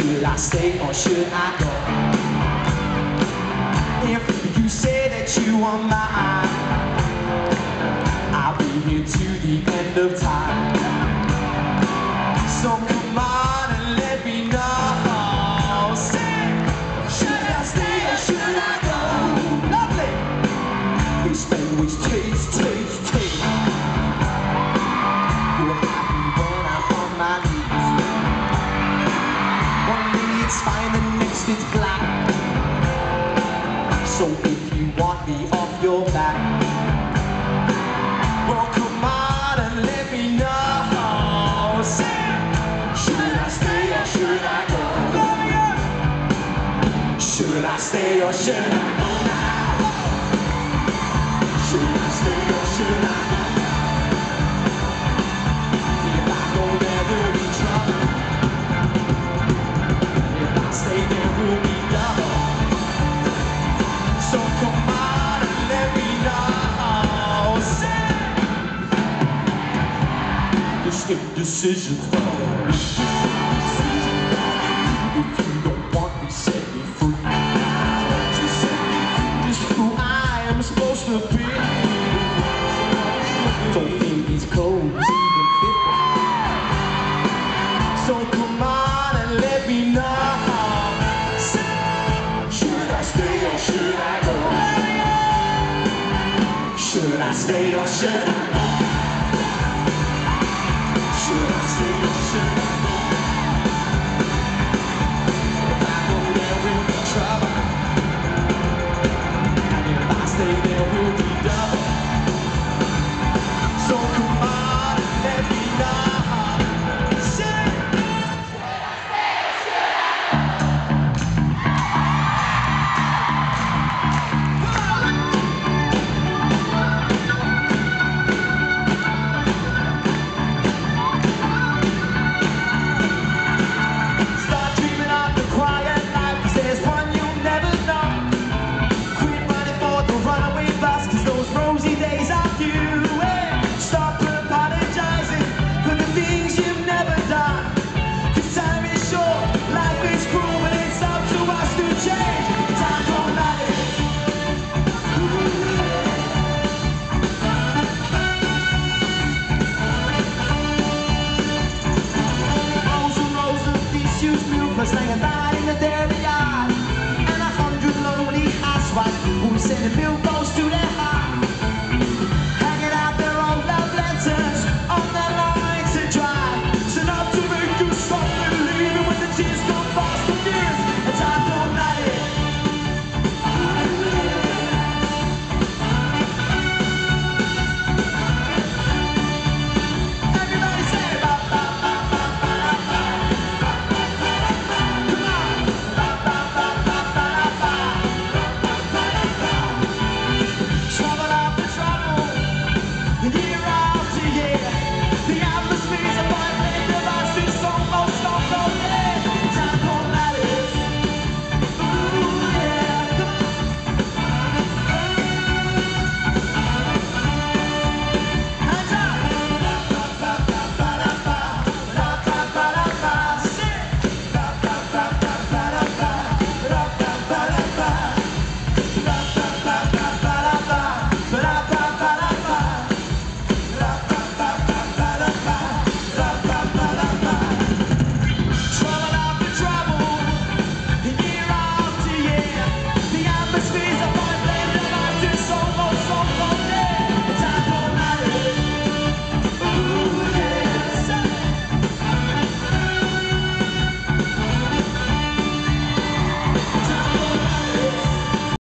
Should I stay or should I go? If you say that you are mine, I'll be here to the end of time. So come on and let me know. Say, should I stay or should I go? Lovely. It's always taste. You're happy when I'm on my knees. One minute it's fine, the next it's black. So if you want me off your back, well come on and let me know. Say, should I stay or should I go? Should I stay or should I go now? Should I stay or should I go? If I go there will be trouble. If I stay there will be double. So come on and let me know. Say, just indecision. If you don't want me, set me free. Just set me free. Just who I am supposed to be. Don't think these clothes even fit me. So come on and let me know. Should I stay or should I go? Should I stay or should I go? Should I stay or should I go? If I go there will be trouble, and if I stay there will be double. So come on and let me know. Should I stay or should I start dreaming of the quiet life, 'cause there's one you'll never know. Quit running for the runaway bus, 'cause those rosy days are few. Stop apologizing for the things you've never done, 'cause time is short, life is cruel, but it's up to us to change. Time for life. Rows of disused milkers laying about in the dairy yard, and 100 lonely housewives who send the milk goes to their heart, hanging out their old love letters on their lines to dry. So not to make you stop believing when the tears go